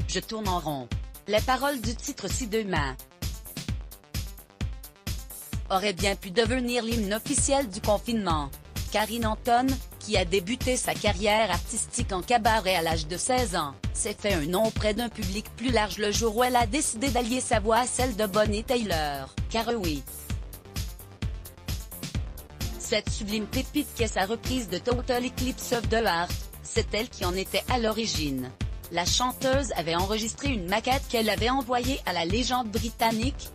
Je tourne en rond. Les paroles du titre ci-demain auraient bien pu devenir l'hymne officiel du confinement. Karine Anton, qui a débuté sa carrière artistique en cabaret à l'âge de 16 ans, s'est fait un nom auprès d'un public plus large le jour où elle a décidé d'allier sa voix à celle de Bonnie Tyler, car oui. Cette sublime pépite qu'est sa reprise de Total Eclipse of the Heart, c'est elle qui en était à l'origine. La chanteuse avait enregistré une maquette qu'elle avait envoyée à la légende britannique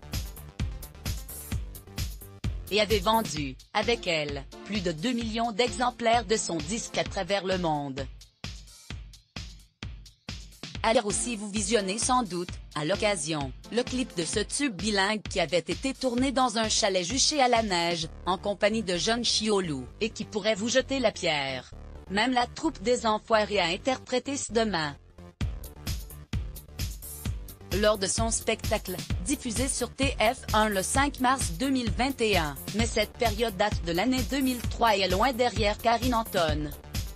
et avait vendu, avec elle, plus de 2 millions d'exemplaires de son disque à travers le monde. Allez aussi vous visionner sans doute, à l'occasion, le clip de ce tube bilingue qui avait été tourné dans un chalet juché à la neige, en compagnie de John Chiolou, et qui pourrait vous jeter la pierre. Même la troupe des Enfoirés a interprété ce demain. Lors de son spectacle, diffusé sur TF1 le 5 mars 2021, mais cette période date de l'année 2003 et est loin derrière Karine Anton.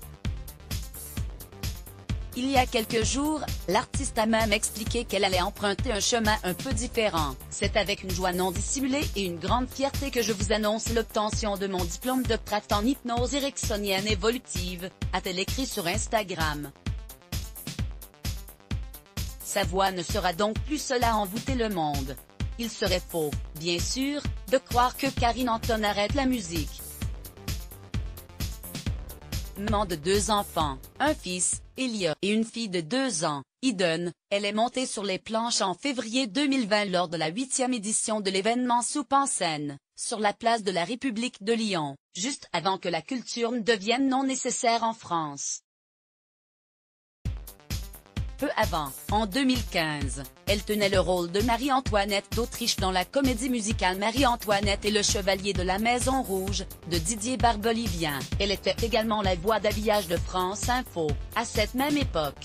Il y a quelques jours, l'artiste a même expliqué qu'elle allait emprunter un chemin un peu différent. C'est avec une joie non dissimulée et une grande fierté que je vous annonce l'obtention de mon diplôme de Pratt en hypnose ericksonienne évolutive, a-t-elle écrit sur Instagram. Sa voix ne sera donc plus seule à envoûter le monde. Il serait faux, bien sûr, de croire que Karine Anton arrête la musique. Maman de 2 enfants, un fils, Elia, et une fille de 2 ans, Eden, elle est montée sur les planches en février 2020 lors de la 8e édition de l'événement Soupe en scène, sur la place de la République de Lyon, juste avant que la culture ne devienne non nécessaire en France. Peu avant, en 2015, elle tenait le rôle de Marie-Antoinette d'Autriche dans la comédie musicale Marie-Antoinette et le Chevalier de la Maison Rouge, de Didier Barbelivien. Elle était également la voix d'habillage de France Info, à cette même époque.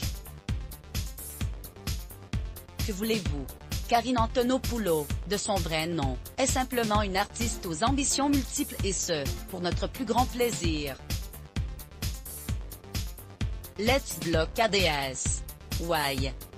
Que voulez-vous? Karine Antonopoulou, de son vrai nom, est simplement une artiste aux ambitions multiples et ce, pour notre plus grand plaisir. Let's block ADS. Why?